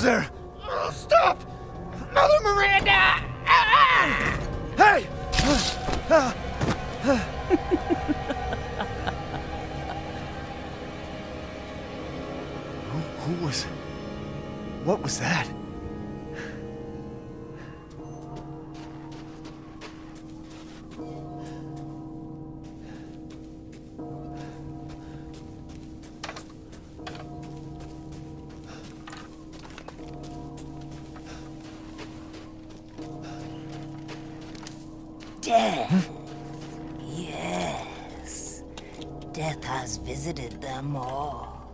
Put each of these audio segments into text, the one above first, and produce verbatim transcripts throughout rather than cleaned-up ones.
there? Oh, stop! Mother Miranda! Ah! Hey! who, who was... What was that? Death. Yes. Death has visited them all.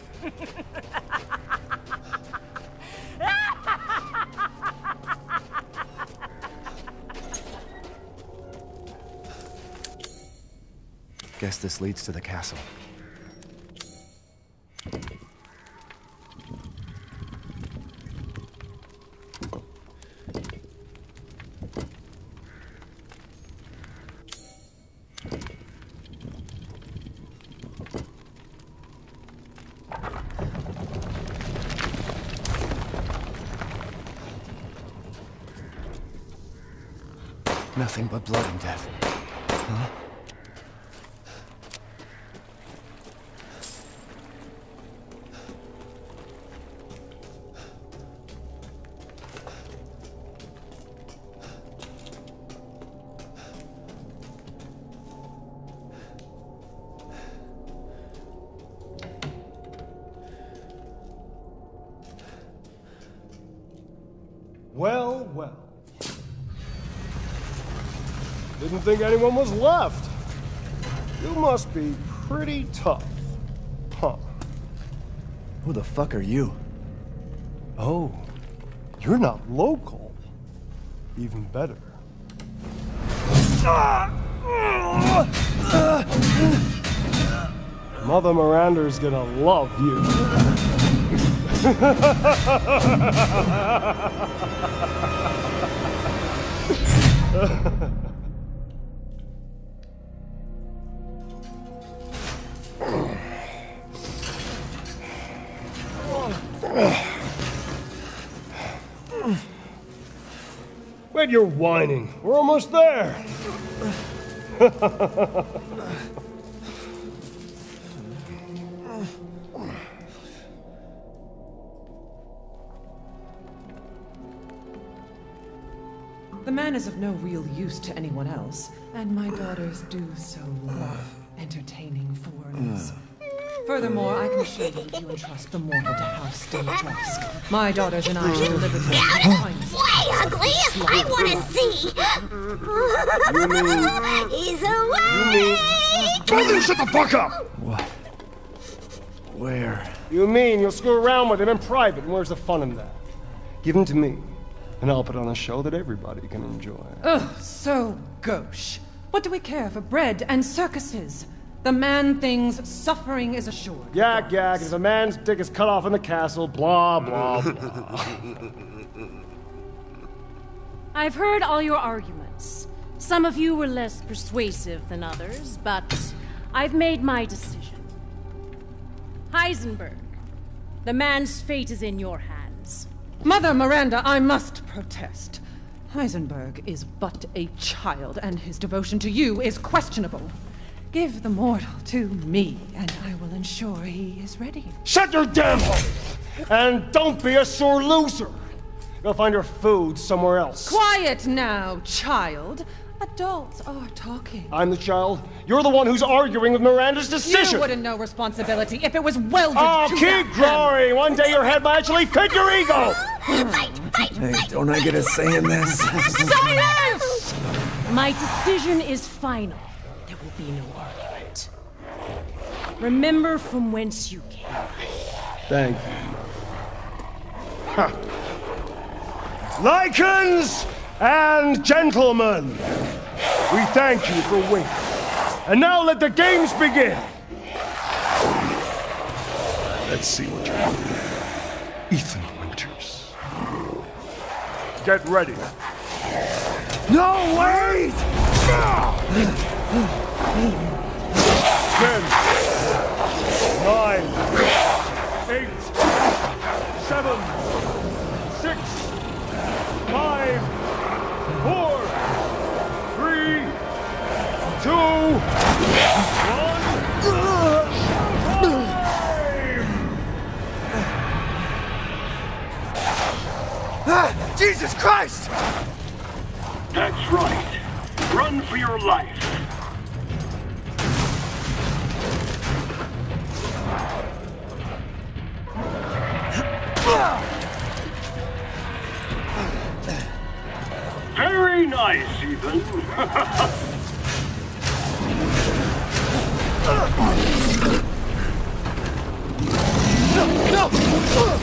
Guess this leads to the castle. Nothing but blood and death. Huh? Well, well. Didn't think anyone was left. You must be pretty tough. Huh. Who the fuck are you? Oh, you're not local. Even better. Mother Miranda's gonna love you. Wait, you're whining. We're almost there. The man is of no real use to anyone else, and my daughters do so love entertaining foreigners. Furthermore, I can assure you if you entrust the mortal to House Dimitrescu, my daughters and I shall deliver to you the finest. Way ugly! I want to see! You mean... He's away! Both of you shut the fuck up! What? Where? You mean you'll screw around with him in private, and where's the fun in that? Give him to me, and I'll put on a show that everybody can enjoy. Ugh, so gauche. What do we care for bread and circuses? The man-thing's suffering is assured. Yak, yak, if a man's dick is cut off in the castle, blah, blah, blah. I've heard all your arguments. Some of you were less persuasive than others, but I've made my decision. Heisenberg, the man's fate is in your hands. Mother Miranda, I must protest. Heisenberg is but a child, and his devotion to you is questionable. Give the mortal to me, and I will ensure he is ready. Shut your damn hole! And don't be a sore loser! Go find your food somewhere else. Quiet now, child. Adults are talking. I'm the child. You're the one who's arguing with Miranda's decision. You wouldn't know responsibility if it was welded oh, to keep that growing. One day your head might actually fit your ego. Fight, fight, Hey, fight! don't I get a say in this? Silence! My decision is final. There will be no argument. Remember from whence you came. Thank you. Ha. Lycans and gentlemen, we thank you for waiting. And now let the games begin. Let's see what you're doing. Ethan Winters. Get ready. No, wait! Ten, nine, eight, seven, Ah, Jesus Christ! That's right. Run for your life. Very nice, Ethan. No! No!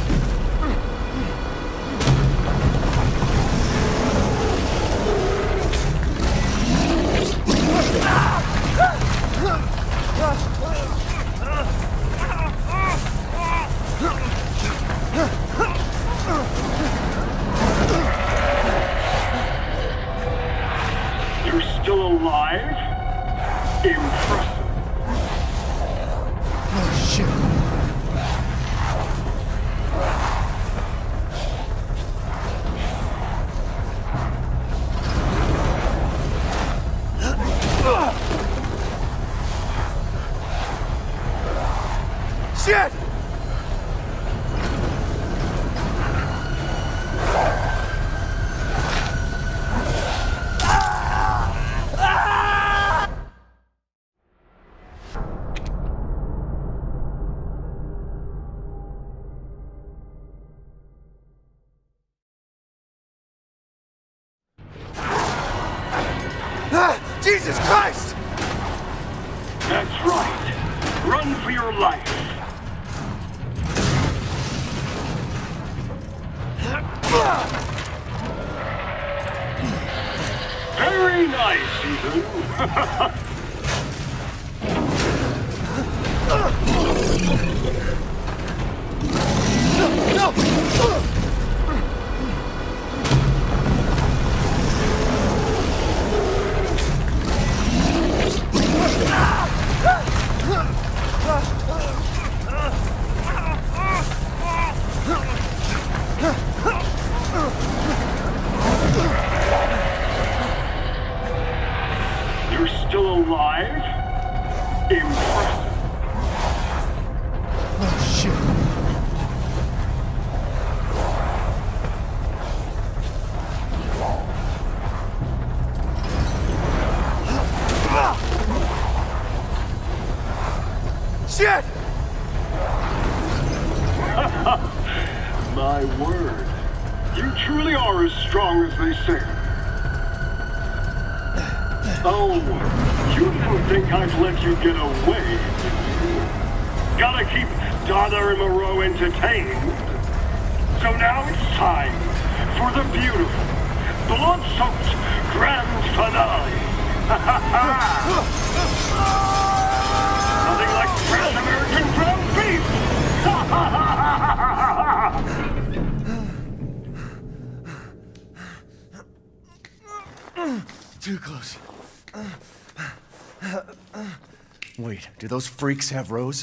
You're still alive? Impressive. Oh, shit. Shit! Ah, Jesus Christ! That's right. Run for your life. Very nice, Ethan. No! You're still alive? Impressive. Oh, shit. Shit! My word. You truly are as strong as they say. Oh, you didn't think I'd let you get away, did you? Gotta keep Donna and Moreau entertained. So now it's time for the beautiful, blood-soaked grand finale. Nothing like fresh American ground beef. Too close. Wait, do those freaks have Rose?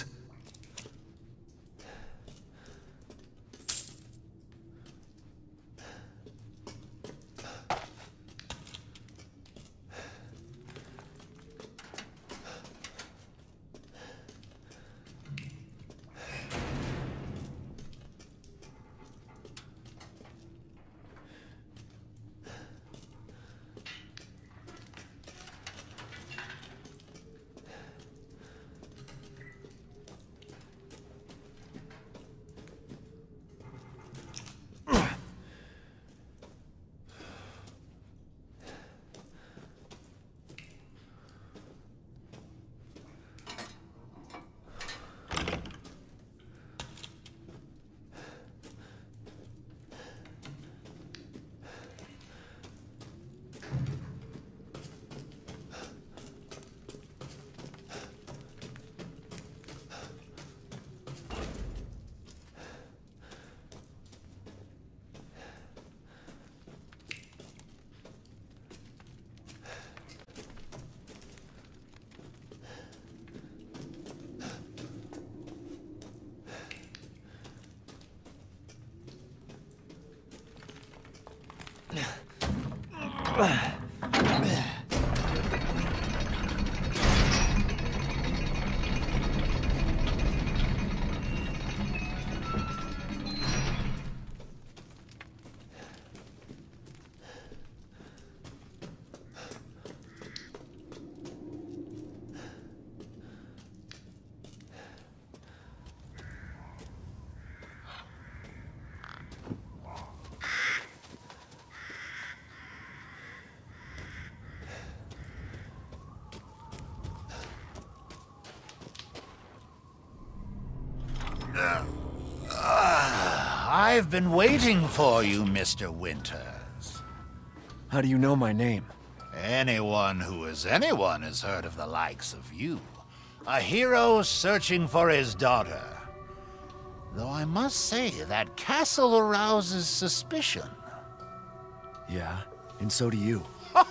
I've been waiting for you, Mister Winters. How do you know my name? Anyone who is anyone has heard of the likes of you. A hero searching for his daughter. Though I must say, that castle arouses suspicion. Yeah, and so do you.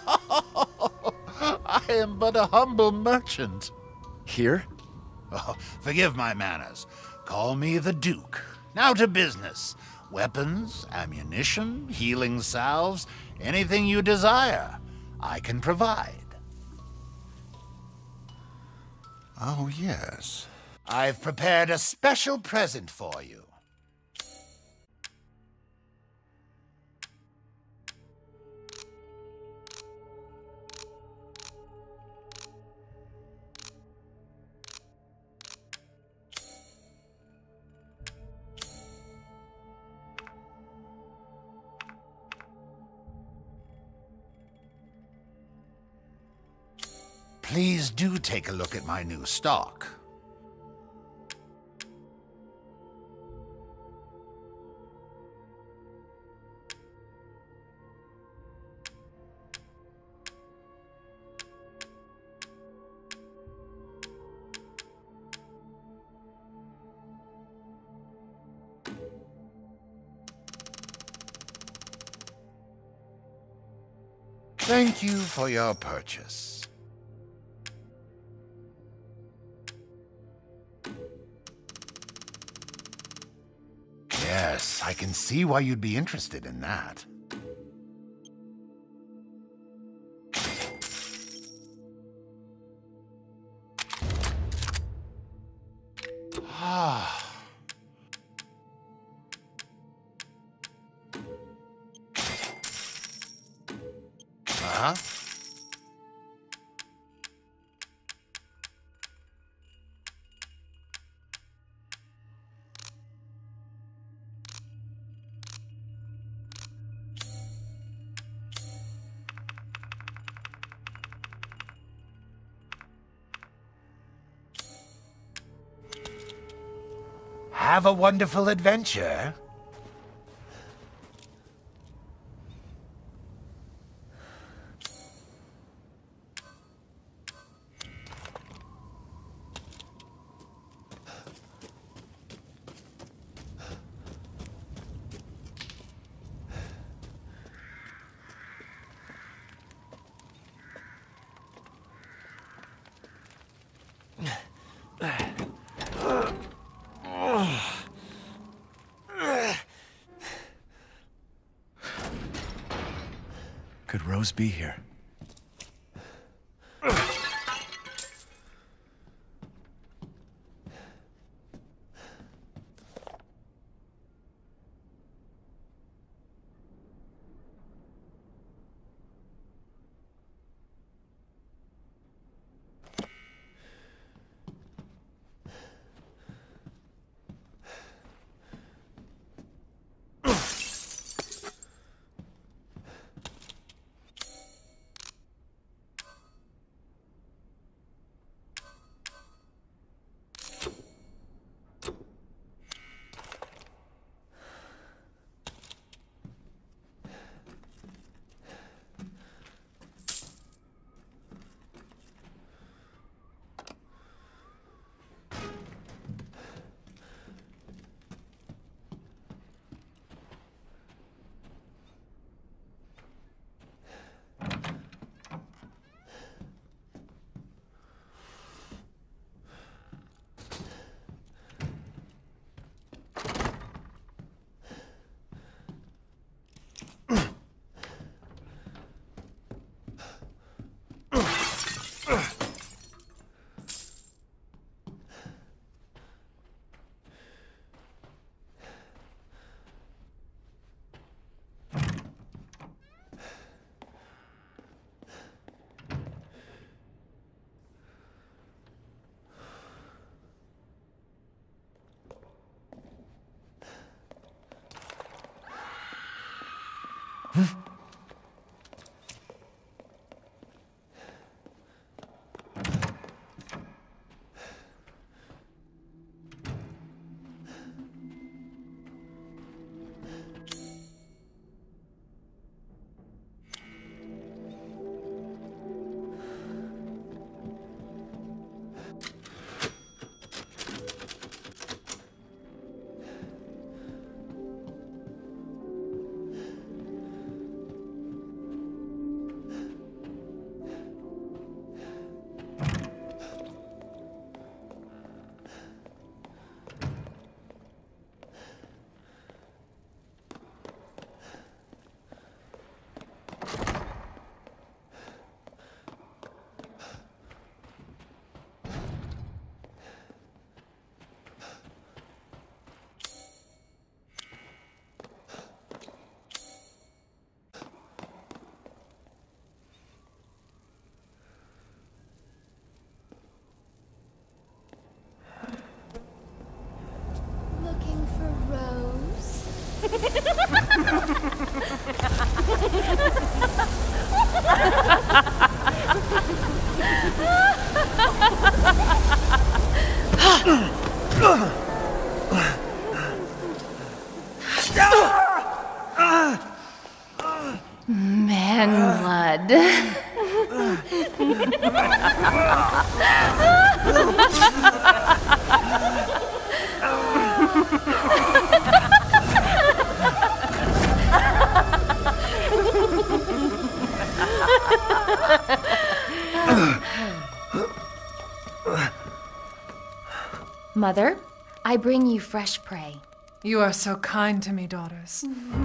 I am but a humble merchant. Here? Oh, forgive my manners. Call me the Duke. Now to business. Weapons, ammunition, healing salves, anything you desire, I can provide. Oh, yes. I've prepared a special present for you. Please do take a look at my new stock. Thank you for your purchase. Yes, I can see why you'd be interested in that. Ah. Uh-huh. Have a wonderful adventure. Could Rose be here? Dad. Mother, I bring you fresh prey. You are so kind to me, daughters.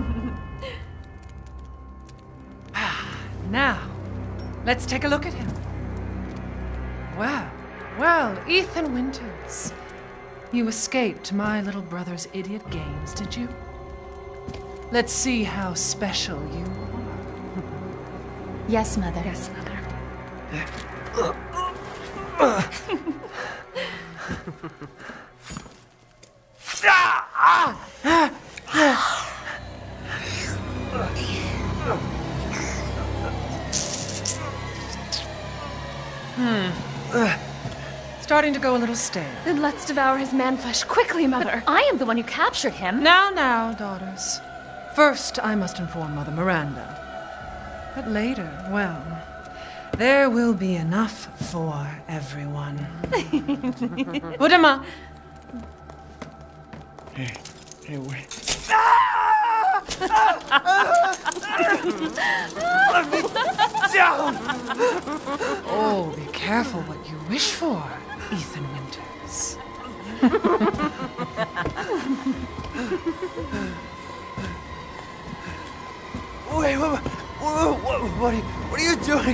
Now, let's take a look at him. Well, well, Ethan Winters. You escaped my little brother's idiot games, did you? Let's see how special you are. Yes, Mother. Yes, Mother. Hmm. Starting to go a little stale. Then let's devour his man-flesh quickly, Mother. But I am the one who captured him. Now, now, daughters. First, I must inform Mother Miranda. But later, well, there will be enough for everyone. Udama! Hey, hey, wait. Let me down! Oh, be careful what you wish for, Ethan Winters. Wait, what, what, what, what, are you, what are you doing?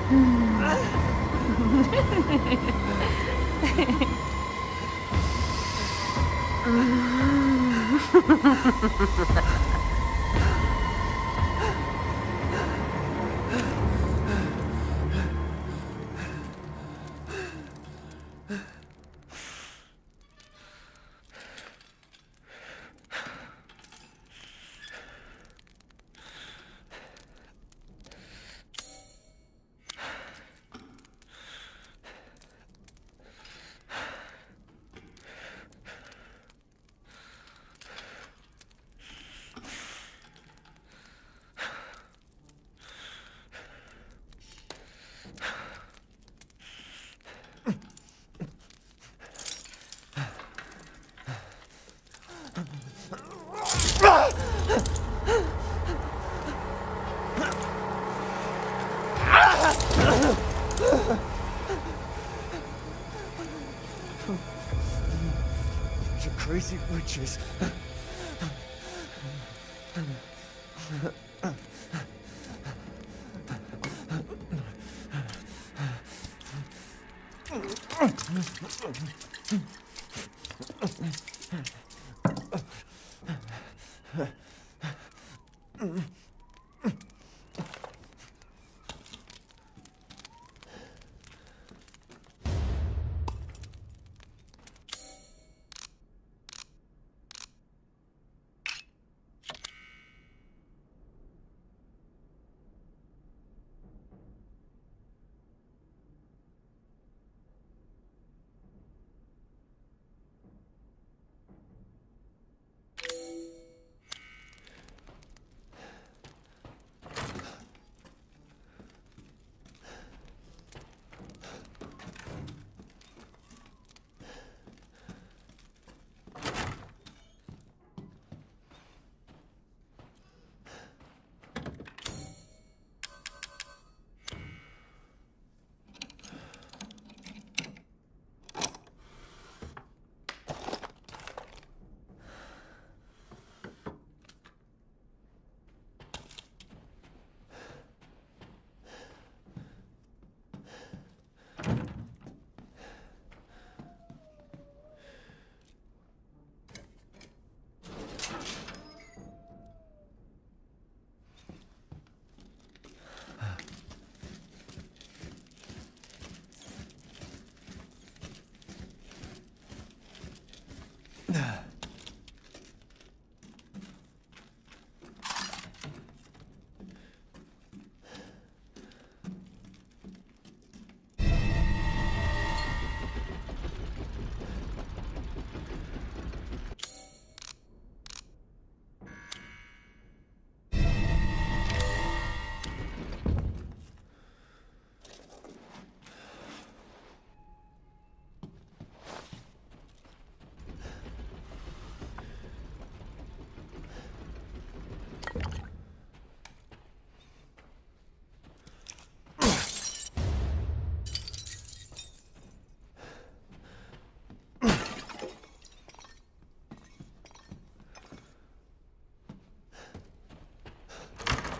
You crazy witches.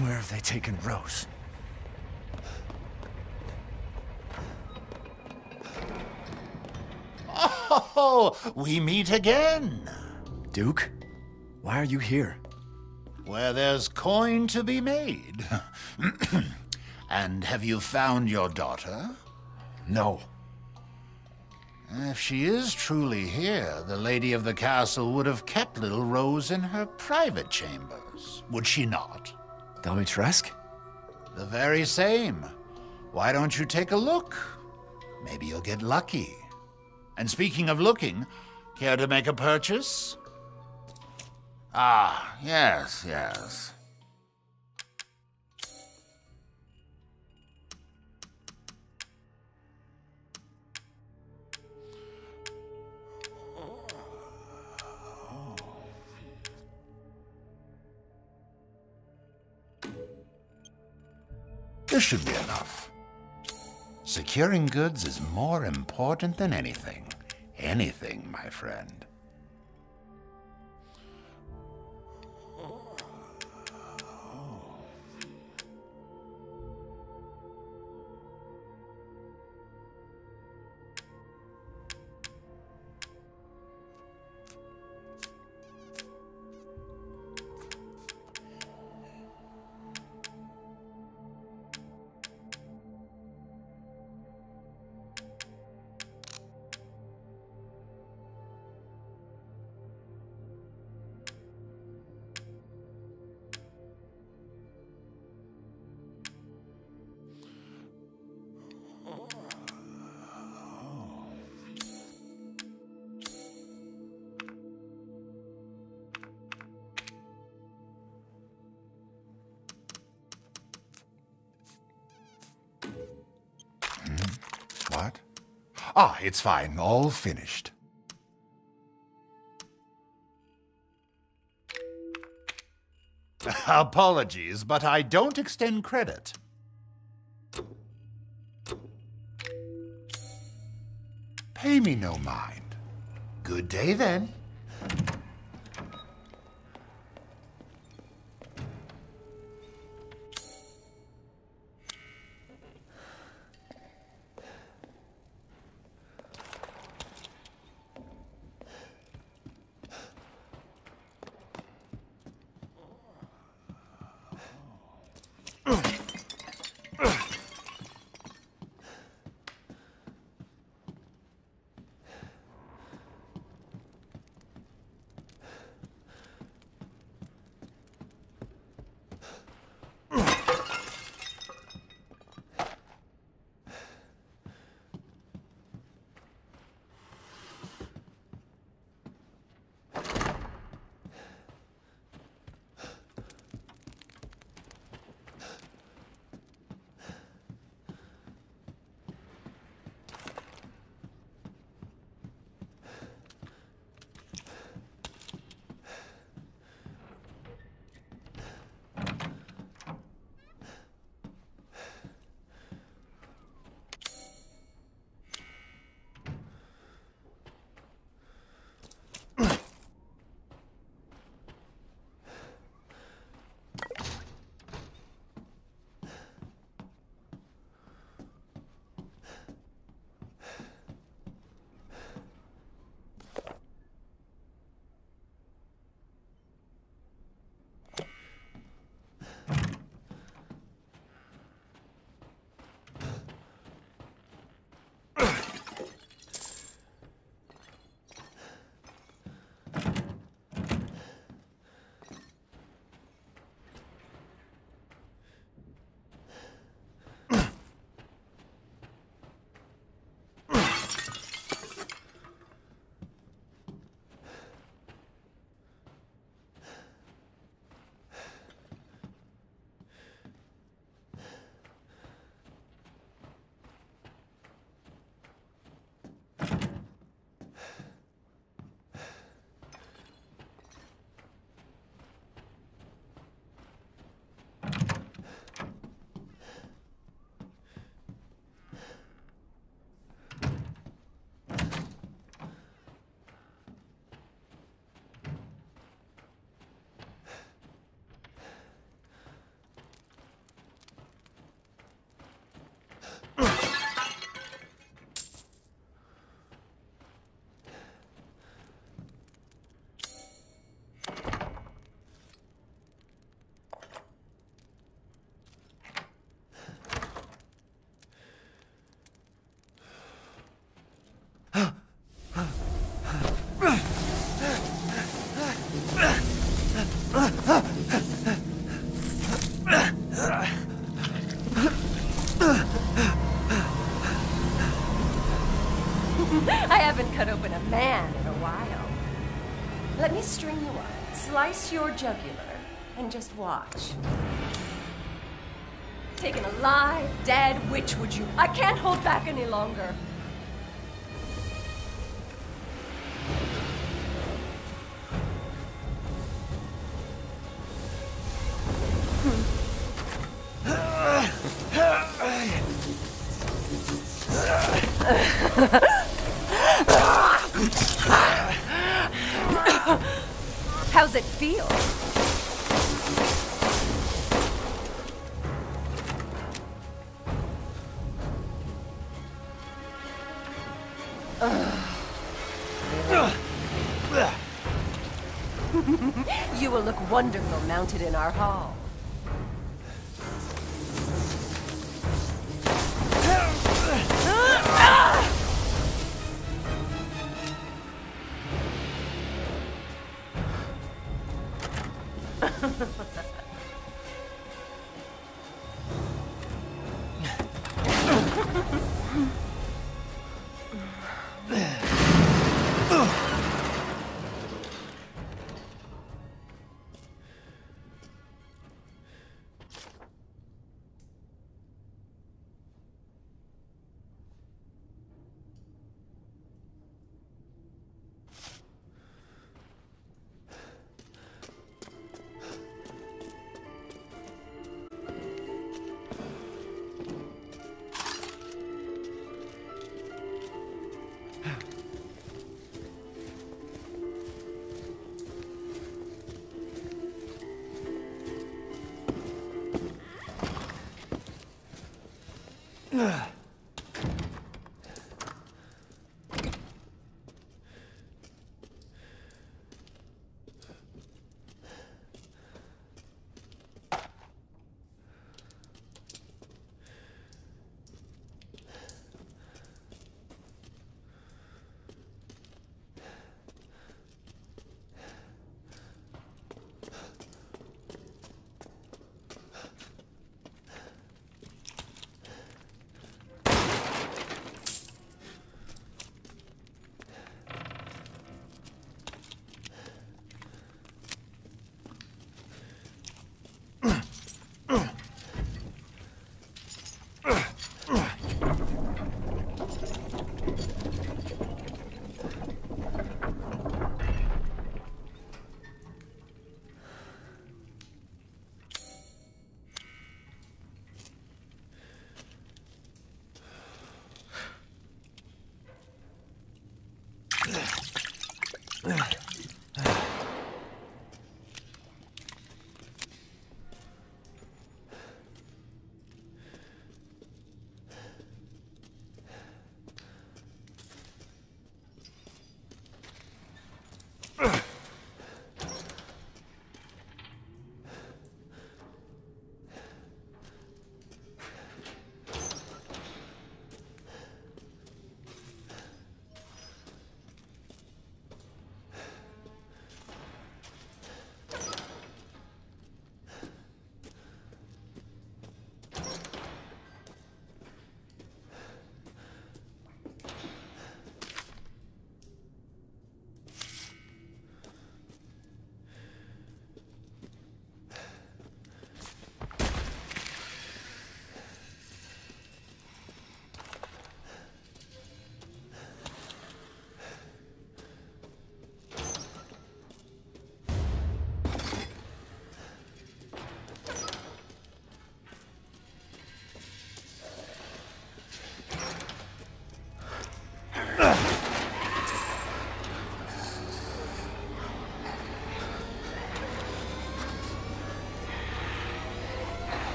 Where have they taken Rose? Oh, we meet again. Duke? Why are you here? Where there's coin to be made. And have you found your daughter? No. If she is truly here, the lady of the castle would have kept little Rose in her private chambers, would she not? Dimitrescu? The very same. Why don't you take a look? Maybe you'll get lucky. And speaking of looking, care to make a purchase? Ah, yes, yes. This should be enough. Securing goods is more important than anything. Anything, my friend. What? Ah, it's fine. All finished. Apologies, but I don't extend credit. Pay me no mind. Good day, then. Let me string you up, slice your jugular, and just watch. Take an alive, dead, which would you? I can't hold back any longer. How's it feel? You will look wonderful mounted in our hall. Ugh.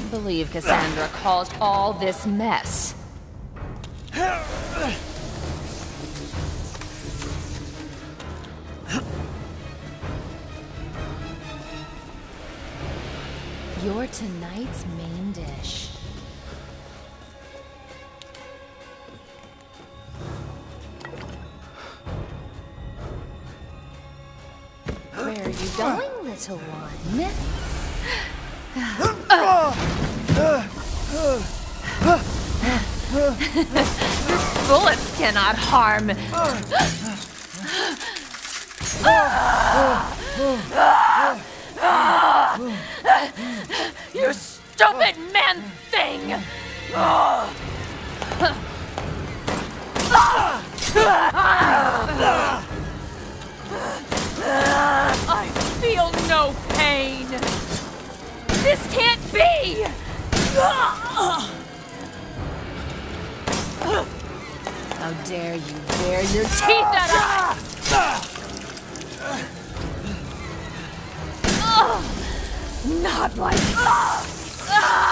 can't believe Cassandra caused all this mess. You're tonight's main dish. Where are you going, little one? Your bullets cannot harm. You stupid man thing! I feel no pain. This can't be! How dare you bare your teeth at us! Oh, not like...